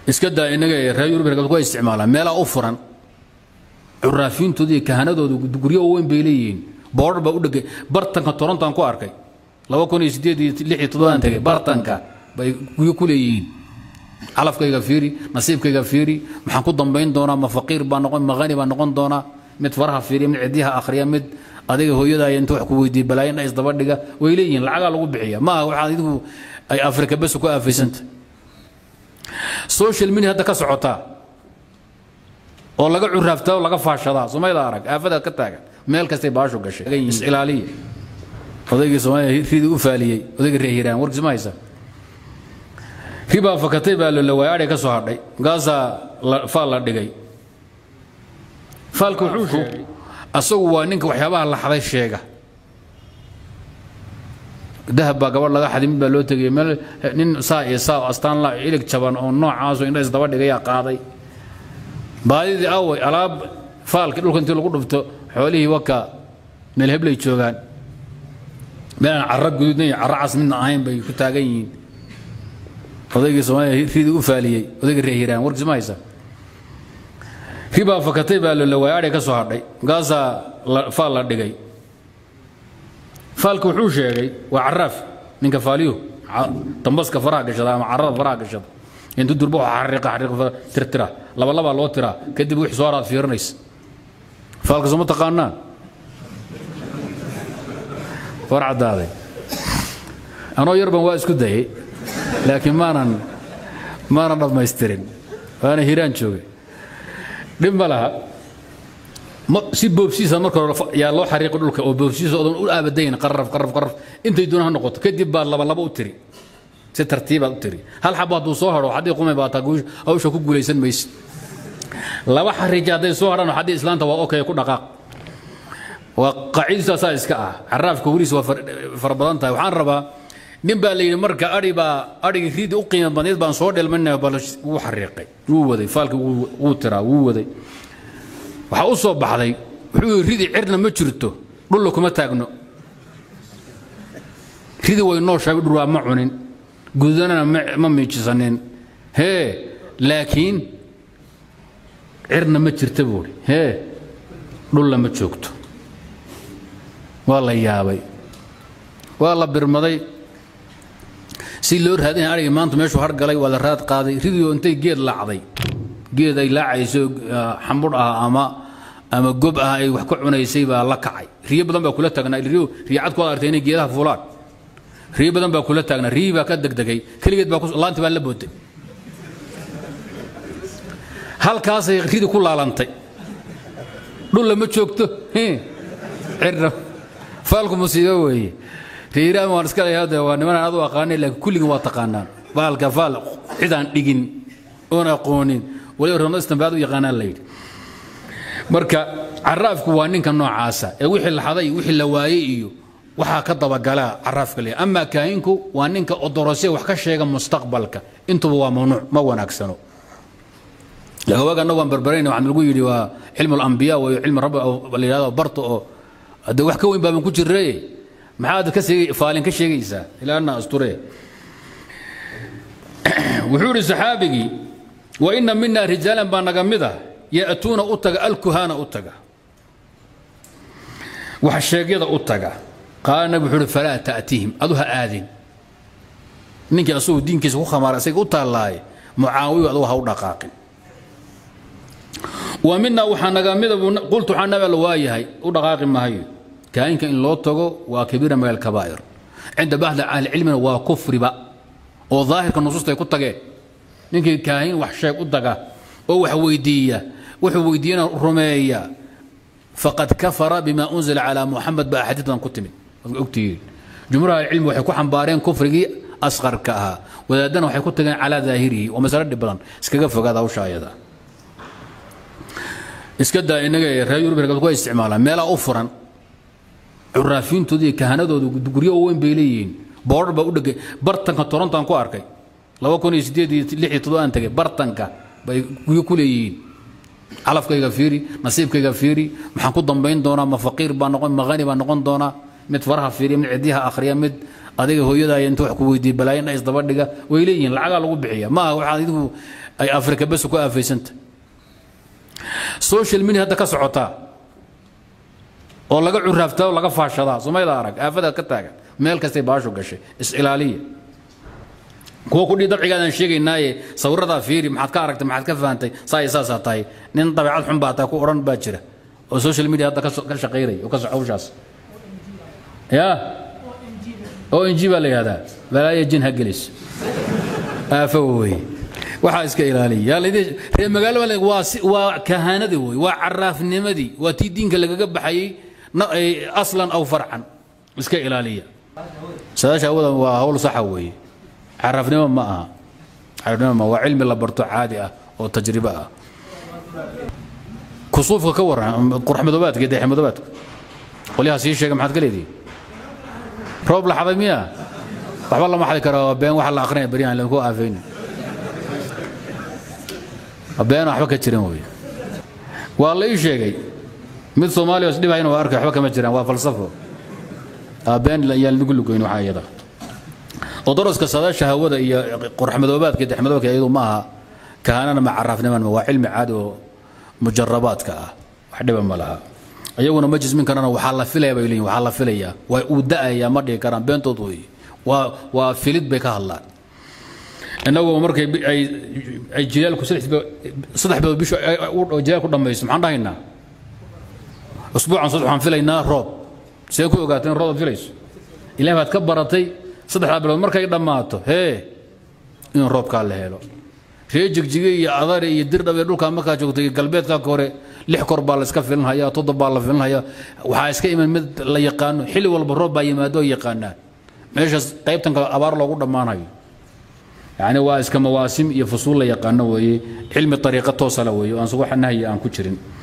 iskada inaga reer Yurub ku isticmaalaan meelaha u furan curaafiintooda kahanadooda guryo weyn bay leeyihiin boor ba u dhigay bartanka Toronto aan ku arkay 2008 tagay bartanka bay guryo ku leeyihiin calafkayga fiiri nasiibkayga fiiri maxaan ku dambeyn doonaa ma faqiir baan noqon ma qani baan noqon doonaa mid faraha fiiri mid cidiha akhriya mid adiga hooyada ay inta wax ku weydiin balaayin ay isdaba dhiga way leeyihiin lacag lagu bixiya ma waxa idigu ay Afrika bas ku aafisanta social media hadda ka socota oo laga curaaftaa oo laga faashada Soomaalida arag aafada ka taagan meel kasta baasho gashay is ilaaliye odayga Soomaaliya riid u faaliyay odayga reeyiraan warkiis ma haysa riba fakatay baa la waayay ka soo hadhay gaasa faal la dhigay faalku wuxuu asagu waa ninka waxyaabaha la xaday sheega dahab baa gabadh laga xadin baa loo tagay meel nin saa astaan la ilig jaban oo noocaas oo indhaas daba dhigay qaaday baadidii away alaab faalka dhulka intii lagu dhufto xoolihii waka meel heblay joogaan meel carab guduudnay caracas midna ahayn bay ku taagan yihiin odayga Soomaaliya riid u faaliyay odayga reeyiraan warkiis ma haysa riba fakatay baa la waayay ka soo hadhay gaasa faal la dhigay faalku wuxuu sheegay waa caraaf ninka faaliyo tambaska faraha gashada ama carada faraha gashada intu durbo xariiqa tirtira laba loo tira kadib wixii soo raad fiirinays faalka soo taqaanaan warcadaaday anoo yarban waa isku dayay laakiin maanan dhamaystirin waana hiraan joogay dhib ma laha si boobsiisa marka yaa loo xariiqo dhulka oo boobsiisa oo u aabadayn qarraf intay doonaan noqoto kadib baa laba u tiri si tartiib ah u tiri hal xabba haduu soo haro hadii qumay baa taguush awsha ku guuleysan maysid laba xariij haday soo haraan hadii islaanta waa okay ku dhaqaaq waa qaciisa iska ah caraafka wariis waa farbadan tahay waxaan rabaa nin baa leeyahay marka ariga riid u qiimo badan baan soo dhelmanay bal uu xariiqay uu waday faalka uu tira uu waday waxa uu soo baxday wuxuu riidi cirna ma jirto dhul kuma taagno riidi way noo shaab dhur ma cunin gudana ma miijisanin laakiin cirna ma jirto buuri dhul ma joogto waa la yaabay waa la birmaday si loo raadin ariga maanta meeshu har galay waa la raad qaaday ridiyo intay geed laacday geed ay laacayso xambur ah ama gob ah ay wax ku cunaysay baa la kacay riyo badan baa kula taagnaa riyad ku artay inay geedaha fuulaan riyo badan baa kula taagnaa riyo baa ka degdegay kaligeed baa laanta baa la booday halkaas ay ridi ku laalantay dhul lama joogto cirna faalku musiibo weeye riiraan waan iska leeyahay waa niman aad u aqaanay laakiin kulliga waa taqaanaan baalka faal cidaan dhigin oo aqoonin wali roona istanbaad u yaqaanaan leeyahay marka caraafku waa ninka noocaasa ee wixii la xaday wixii la waayay iyo waxa ka daba gala caraafka leeyahay ama kaayinku waa ninka odorosay wax ka sheega mustaqbalka intuba waa mamnuuc ma wanaagsano laga waga noqon barbareen waxaan lagu yiri waa cilmu al-anbiya wa cilmu rabb la yiraahdo barto oo hada wax ka weyn baa ku jiray maxaad ka faalin ka sheegaysaa ilaana asture wuxuu saxaabigi wa inna minna rijalan banagamida yaatuna utaga al-kuhana utaga wax sheegyada utaga qaana wuxuu fala taatihim aduha aadin ninka asoo diinkiisa ku khamaarasay u taalaay muaawiyo aduha u dhaqaaqin wa minna waxanagamida qultu xanaba lawaayahay u dhaqaaqi maayo كائن إن لو تجو وكبيرة من الكبائر عند بعض أهل العلم وكفر بقى وظاهر كالنصوص تقول تجاه نيجي كائن وحشة يقول تجاه أو وحويدية الرومية فقد كفر بما أنزل على محمد بأحاديث كتب كتير جمهور العلم وحكوا حنبارين كفر أصغر كها وإذا دنا وحكوا تجاه على ظاهره ومسرد بدن اسكجف هذا وشايدا اسكدا إنك رجل برجل كويس استعماله ملا أفرن curaafiintooda kahanadooda guryo weyn bay leeyihiin boor ba u dhigay bartanka Toronto aan ku arkay 2008 tagay bartanka bay guryo ku leeyihiin calafkayga fiiri nasiibkayga fiiri maxaan ku dambeyn doonaa ma faqiir baan noqon ma qani baan noqon doonaa mid faraha fiiri mid cidiha akhriya mid adiga hooyada ay inta wax ku weydiin balaayin ay isdaba dhiga way leeyihiin lacag lagu bixiya ma waxa idigu ay afrika bas ku aafeysanta social media hadda ka socota oo laga curaaftaa oo laga faashada Soomaalida arag aafada ka taagan meel kasta baasho gashay is ilaaliya kuwa ku dhidabcigaadaan sheegaynaaye sawirada fiiri maxaad ka aragtay maxaad ka fahamtay saaysaasa tahay nin dabeecad xun baa taa ku oran baa jira oo social media hadda ka shaqeeyay oo ka socowshaas ya oo inji baa la yiraahdaa walaaya jin hagelis aafaway waxa iska ilaaliya reer magaalada waa kahanadi way waa caraafnimadii waa tii diinka lagaga baxayay aslan aw farcan iska ilaaliya saasha wada waa hawl sax weey عرفنا معها عرفنا ما هو علم الله برتو عادي او تجربه كسوف كور قرح مدوبات قد حمدوبات قوليها سي شيء ما حد قال لي روب لحظميه والله ما حد كره بين واحد الاخرين بريان لو افين بين waxba ka jiran way waa la ii sheegay mid Soomaaliya is dhibayna waa arkay waxba kama jiraan waa falsafo been la yaan lagu lugeyn waxa ayada ودرس كسادة شهوة هي قرح مذوبات كده حمدوك أيضا معها كهانا ما عرفنا من هو علم عادي مجربات كأ وحده ما لها أيوة مجلس من كنا وحلا فيلا يبيلين وحلا فيلا وودأ يا مرة كرام بين تطوي وفيلت بك الله إنه مركب أي جلال كسر صدح بيش جلال كنا ما يسمع عنده هنا أسبوع عن صدح عن فيلا روب سيكون قاتين روب فيليس إلى ما تكبرتي صدح بلاد markay dhamaato in roobka la helo reejigjiga iyo adar iyo dirdhabe dhulka marka joogtay galbeedka hore 6 kor baa la iska filan haya 7 baa la filan haya waxa iska iman mid la yaqaan xilli walba roob baa yimaado yaqaanaan meeshaas qaybtan kale abaar loogu dhamaanayo yani waa iska mawaasim iyo fusuul la yaqaan weeye cilmi tariiqo toosala weeye aan subax nahay aan ku jirin